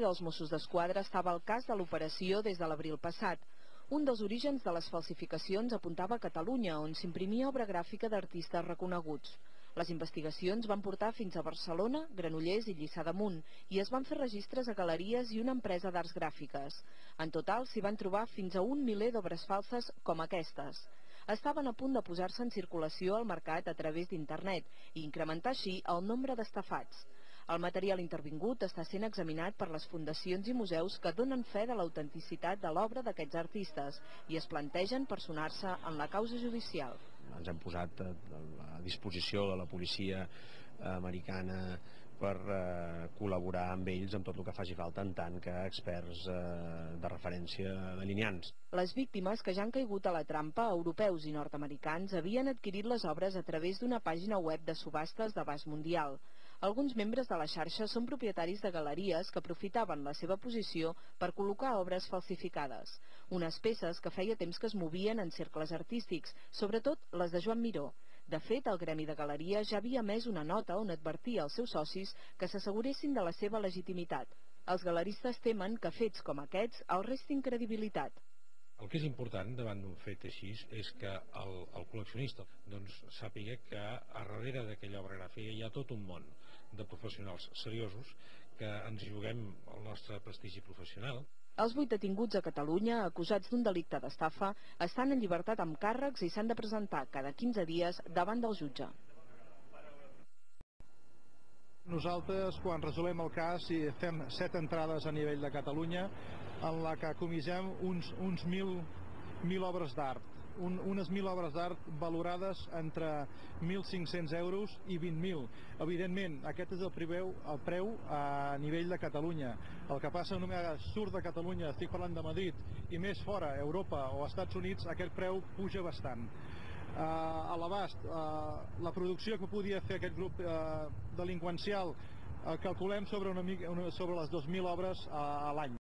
dels Mossos d'Esquadra estava al cas de l'operació des de l'abril passat. Un dels orígens de les falsificacions apuntava a Catalunya, on s'imprimia obra gràfica d'artistes reconeguts. Les investigacions van portar fins a Barcelona, Granollers i Lliçà d'Amunt i es van fer registres a galeries i una empresa d'arts gràfiques. En total s'hi van trobar fins a 1 miler d'obres falses com aquestes. Estaven a punt de posar-se en circulació al mercat a través d'internet i incrementar així el nombre d'estafats. El material intervingut està sent examinat per les fundacions i museus que donen fe de l'autenticitat de l'obra d'aquests artistes i es plantegen personar-se en la causa judicial. Ens hem posat a disposició de la policia americana per col·laborar amb ells en tot el que faci falta en tant que experts de referència delineants. Les víctimes que ja han caigut a la trampa, europeus i nord-americans, havien adquirit les obres a través d'una pàgina web de subhastes d'abast mundial. Alguns membres de la xarxa són propietaris de galeries que aprofitaven la seva posició per col·locar obres falsificades. Unes peces que feia temps que es movien en cercles artístics, sobretot les de Joan Miró. De fet, el Gremi de Galeria ja havia emès una nota on advertia als seus socis que s'asseguressin de la seva legitimitat. Els galeristes temen que fets com aquests els restin credibilitat. El que és important davant d'un fet així és que el col·leccionista sàpiga que a darrere d'aquella obra gràfica hi ha tot un món de professionals seriosos que ens juguem el nostre prestigi professional. Els 8 detinguts a Catalunya, acusats d'un delicte d'estafa, estan en llibertat amb càrrecs i s'han de presentar cada 15 dies davant del jutge. Nosaltres, quan resolem el cas, fem 7 entrades a nivell de Catalunya en la que comissem uns 1.000 obres d'art. Unes 1.000 obres d'art valorades entre 1.500 euros i 20.000. Evidentment, aquest és el preu a nivell de Catalunya. El que passa només surt de Catalunya, estic parlant de Madrid, i més fora, Europa o Estats Units, aquest preu puja bastant. A l'abast, la producció que podia fer aquest grup delinqüencial calculem sobre les 2.000 obres a l'any.